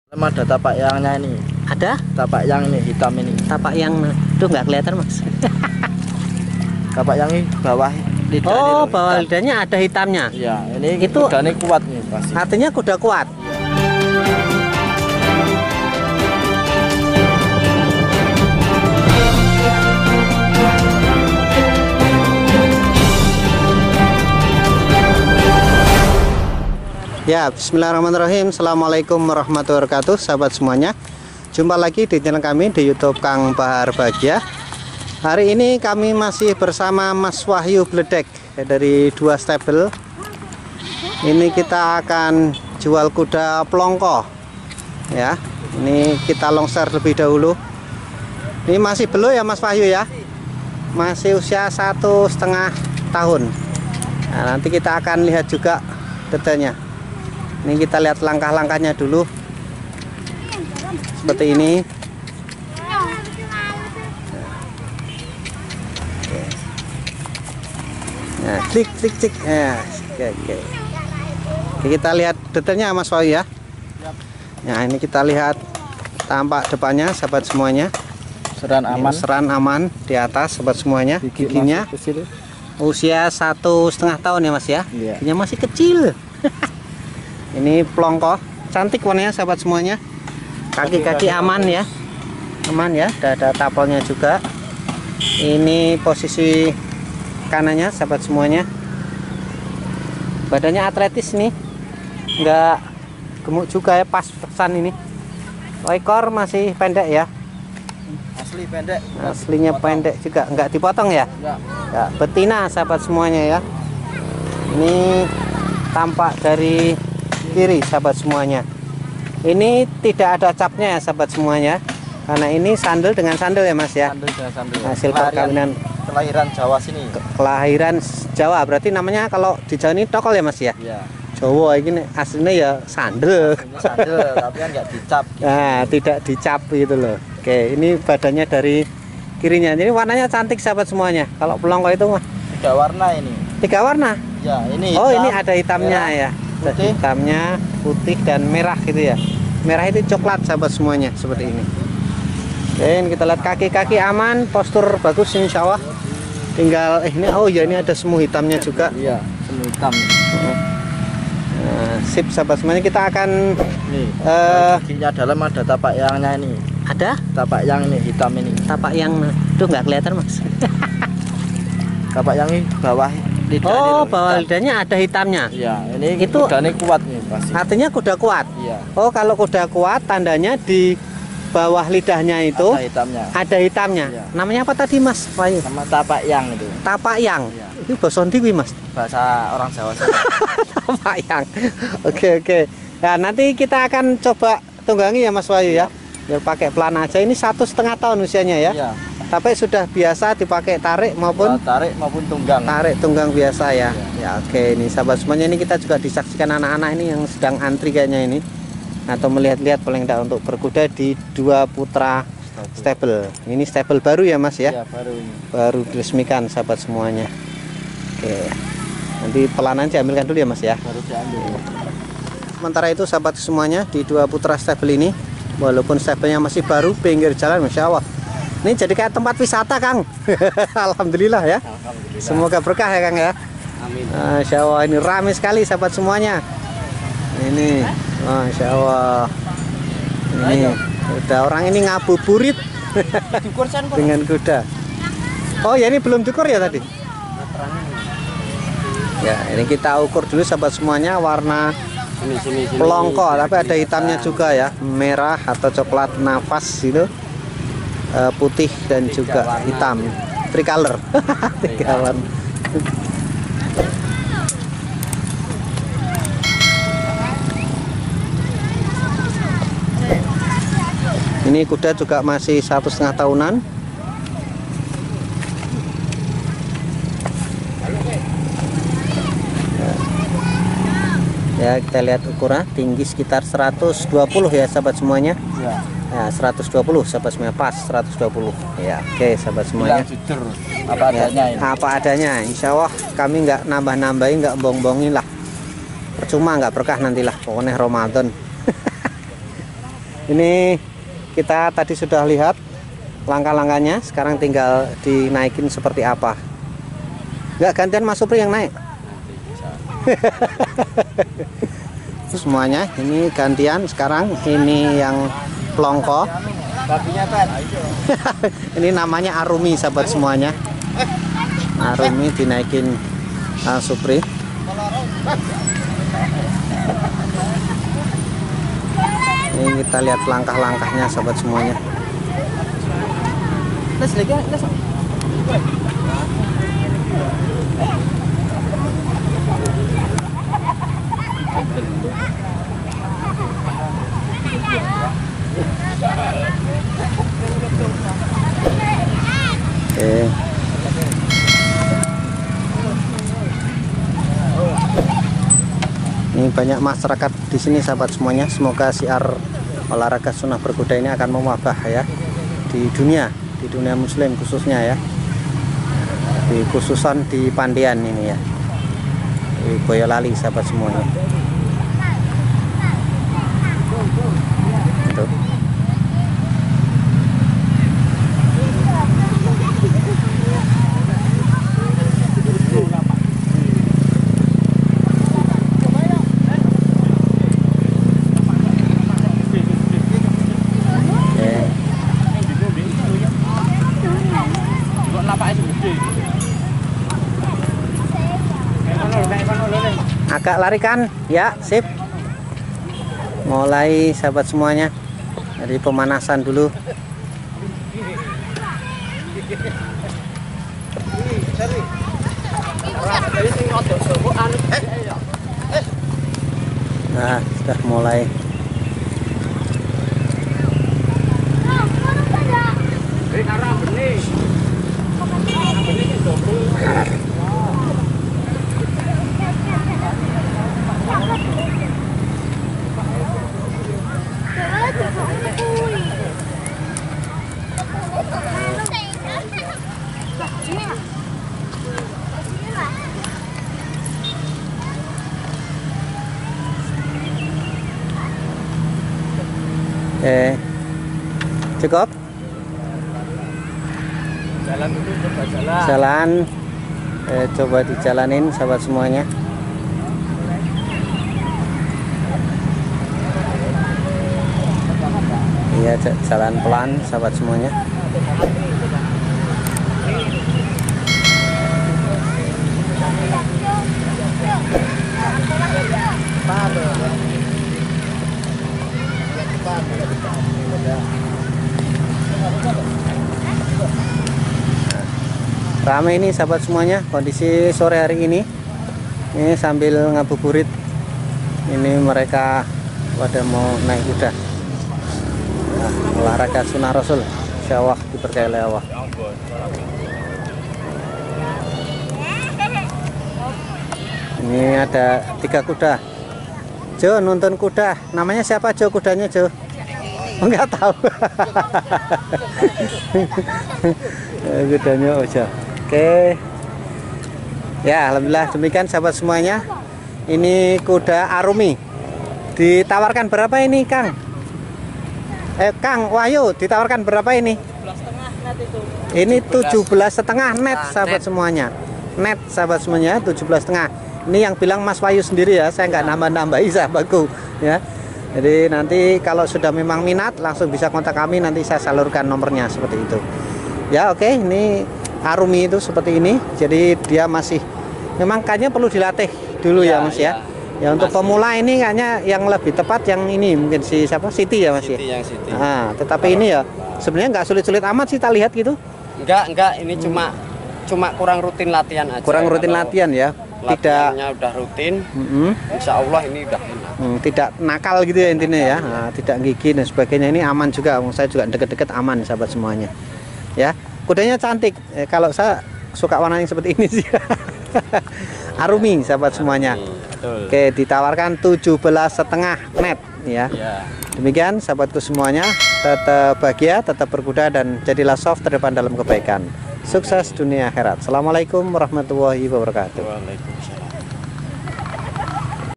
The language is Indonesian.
Ada tapak yangnya ini. Ada? Tapak yang ini hitam ini. Tapak yang itu nggak kelihatan, Mas. Tapak yang ini bawah lidah. Oh, ini bawah hitam. lidahnya ada hitamnya. Iya, ini Itu kudanya kuat nih pasti. artinya kuda kuat. Ya, bismillahirrahmanirrahim. Assalamualaikum warahmatullahi wabarakatuh, sahabat semuanya. Jumpa lagi di channel kami di YouTube Kang Bahar Bahagia. Hari ini kami masih bersama Mas Wahyu Bledek dari Dua Stable. Ini kita akan jual kuda Plongko. Ya, ini kita longser lebih dahulu. Ini masih belum ya Mas Wahyu ya? Masih usia 1,5 tahun. Nah, nanti kita akan lihat juga detailnya. Ini kita lihat langkah-langkahnya dulu. Seperti ini. Nah, klik. Nah, oke. Oke, kita lihat detailnya Mas Wahyu ya. Nah, ini kita lihat tampak depannya, sahabat semuanya. Seran aman. Seran aman di atas, sahabat semuanya. Giginya usia 1,5 tahun ya Mas ya. Iya. Giginya masih kecil. Ini Plongko, cantik warnanya sahabat semuanya. Kaki-kaki aman ya. Aman ya, ada tapelnya juga. Ini posisi kanannya sahabat semuanya. Badannya atletis nih. Enggak gemuk juga ya, pas-pasan ini. Ekor masih pendek ya. Asli pendek. Aslinya pendek juga, enggak dipotong ya? Enggak. Ya, betina sahabat semuanya ya. Ini tampak dari kiri sahabat semuanya. Ini tidak ada capnya ya sahabat semuanya, karena ini sandal dengan sandal ya Mas ya. Sandal dengan sandal. Hasil perkawinan Kelahiran Jawa sini. Kelahiran Jawa, berarti namanya kalau di Jawa ini tokol ya Mas ya. Iya. Jawa ini aslinya ya sandal. Ini sandal tapi kan nggak dicap. Nah, tidak dicap gitu loh. Oke, ini badannya dari kirinya. Jadi warnanya cantik sahabat semuanya. Kalau Plongko itu mah 3 warna ini. 3 warna. Ya, ini Oh, hitam, ini ada hitamnya merah, ya. Ada putih. hitamnya, putih dan merah gitu ya. Merah itu coklat sahabat semuanya seperti ini. Oke, ini kita lihat kaki-kaki aman, postur bagus insya Allah. Tinggal ini, oh ya ini ada semu hitamnya juga. Iya, semu hitam. Nah, sip sahabat semuanya, kita akan Nih, giginya dalam ada tapak yangnya ini. ada Tapak yang ini hitam ini. tapak yang itu nggak kelihatan Mas. Tapak yang ini bawah lidah. Oh, ini bawah hitam. lidahnya ada hitamnya. Iya, ini Itu kudanya kuat nih pasti. artinya kuda kuat. Iya. Oh, kalau kuda kuat tandanya di bawah lidahnya itu Ada hitamnya. ada hitamnya. Iya. Namanya apa tadi Mas Wahyu? Sama tapak yang itu. Tapak yang. Iya. Itu bahasa Ndiwi Mas. Bahasa orang Jawa sih. Tapak yang. Oke. Nah, nanti kita akan coba tunggangi ya Mas Wahyu ya. Biar pakai pelan aja. Ini 1,5 tahun usianya ya. Iya. Tapi sudah biasa dipakai tarik maupun Tarik maupun tunggang. tarik tunggang biasa ya. Ya oke, ini sahabat semuanya, ini kita juga disaksikan anak-anak ini yang sedang antri kayaknya ini, atau melihat-lihat paling tidak untuk berkuda di Dua Putra Stable. Ini stable baru ya Mas ya. Iya, baru ini. Baru diresmikan sahabat semuanya. Oke. Nanti pelan aja ambilkan dulu ya Mas ya. Baru diambil. Sementara itu sahabat semuanya di Dua Putra Stable ini, walaupun stablenya masih baru, pinggir jalan Masya Allah. Ini jadi kayak tempat wisata Kang. Alhamdulillah ya. Alhamdulillah. Semoga berkah ya Kang ya. Amin. Masya Allah, ini ramai sekali sahabat semuanya. Ini Masya Allah. Ini udah orang ini ngabuburit dengan kuda. Oh ya, ini belum diukur ya tadi. Ya, ini kita ukur dulu sahabat semuanya, warna Sini. Plongko, tapi ada hitamnya juga ya, merah atau coklat nafas gitu, putih dan juga hitam, tricolor. Tiga warna. Ini kuda juga masih 1,5 tahunan. Ya, kita lihat ukuran tinggi sekitar 120 ya sahabat semuanya. Ya. Ya, 120 sahabat semuanya, pas 120 ya. Oke sahabat semuanya, Jujur apa adanya ini. apa adanya. Insya Allah kami nggak nambah-nambahin, nggak bohong-bohongin lah, percuma, nggak berkah nantilah pokoknya Ramadan. Ini kita tadi sudah lihat langkah-langkahnya, sekarang tinggal dinaikin seperti apa. Enggak, gantian Mas Supri yang naik. Semuanya ini gantian sekarang. Ini yang pelongko. Ini namanya Arumi, sahabat semuanya. Arumi dinaikin Supri. Ini kita lihat langkah-langkahnya, sahabat semuanya. Oke. Ini banyak masyarakat di sini, sahabat semuanya. Semoga siar olahraga sunnah berkuda ini akan mewabah ya di dunia muslim khususnya ya. Di khususan di Pandian ini ya. Di Boyolali, sahabat semuanya. Tuh. Agak larikan ya, sip. Mulai, sahabat semuanya, dari pemanasan dulu. Nah, sudah mulai. Cukup. Jalan dulu, coba jalan. Jalan. Coba dijalanin, sahabat semuanya. Iya, jalan pelan, sahabat semuanya. Ramai ini, sahabat semuanya, kondisi sore hari ini. Ini sambil ngabuburit. Ini mereka pada mau naik kuda. Nah, olahraga sunnah Rasul, syawah diberkahi oleh Allah. Ini ada 3 kuda. Jo, nonton kuda. Namanya siapa, Jo, kudanya, Jo? Enggak tahu. Kudanya Ojo. Oke. Ya, alhamdulillah demikian, sahabat semuanya. Ini kuda Arumi. Ditawarkan berapa ini, Kang? Kang Wahyu, ditawarkan berapa ini? 17,5 net itu. Ini 17,5 net, sahabat semuanya. Net, sahabat semuanya, 17,5. Ini yang bilang Mas Wahyu sendiri ya, saya nggak nambah-nambahi, sahabatku ya. Jadi nanti kalau sudah memang minat langsung bisa kontak kami, nanti saya salurkan nomornya seperti itu. Ya, oke, ini Arumi itu seperti ini. Jadi dia masih memang kayaknya perlu dilatih dulu ya, Mas ya. Ya untuk pemula ini kayaknya yang lebih tepat yang ini mungkin si siapa? Siti ya, Mas ya. Yang Siti. Nah, tetapi ini ya sebenarnya nggak sulit-sulit amat sih, kita lihat gitu. Enggak, ini cuma kurang rutin latihan aja. Kurang rutin latihan ya. Latihannya udah rutin. Insya Allah ini udah enak. Tidak nakal gitu ya intinya ya. Nah, tidak gigi dan sebagainya, ini aman juga. Saya juga deket-deket aman, sahabat semuanya. Ya, kudanya cantik. Kalau saya suka warna yang seperti ini sih. Arumi, sahabat semuanya. Betul. Oke, ditawarkan 17,5 net ya. Demikian sahabatku semuanya, tetap bahagia, tetap berkuda dan jadilah soft terdepan dalam kebaikan. Sukses dunia akhirat. Assalamualaikum warahmatullahi wabarakatuh. Waalaikumsalam.